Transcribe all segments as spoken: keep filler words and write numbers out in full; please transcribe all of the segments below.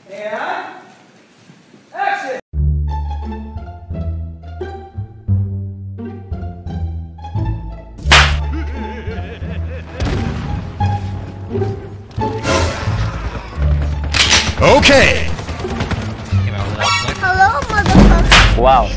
And action! Okay! Hello, motherfucker. Wow.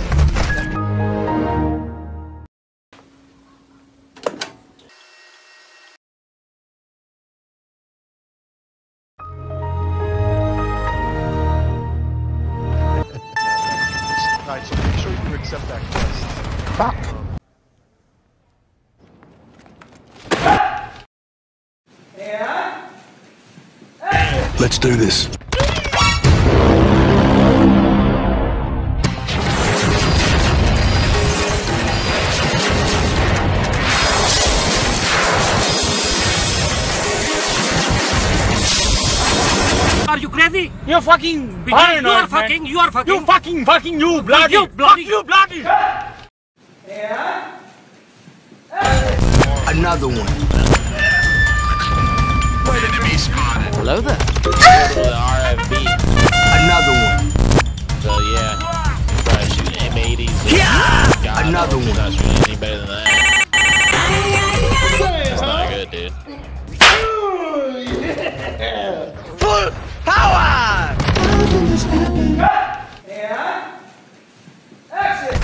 Alright, so make sure you accept that quest. Fuck. And action! Let's do this. Are you crazy? You're fucking You are fucking, you are fucking. You fucking fucking you bloody. You bloody. Fuck you bloody. And action! Another one. Enemy spotted. Hello there. The R F B. Another one. So yeah, try to shoot M eighties. Yeah. Another one. Not shooting anything better than that. That's not good, dude. Full power. And action!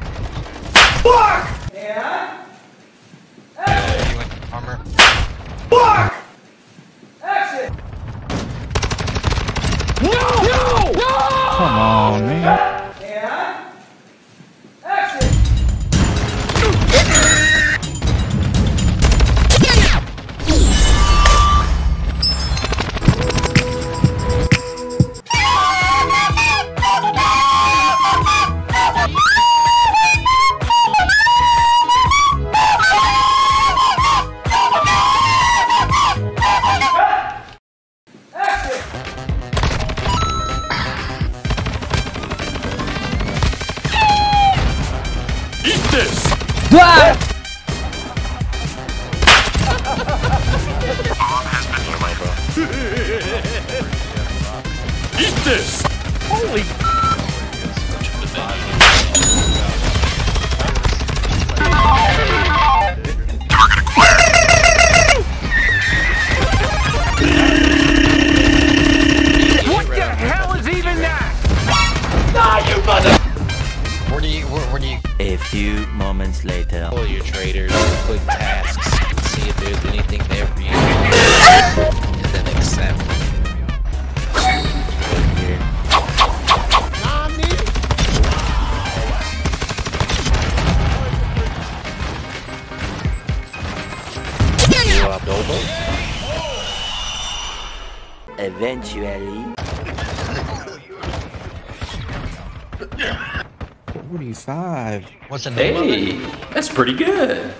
Fuck! And action! Armor. Fuck! Action! No! No! Come on, man. And action! Eat this! Ah! Eat this! Holy. What the hell is even that? Ah, you mother! Where do you, where, where do you A few moments later. pull your traders, quick tasks, see if there's anything there for you, and then accept. Here. You up, Dobo? Eventually. forty-five. What's the name of it? Hey, that's pretty good.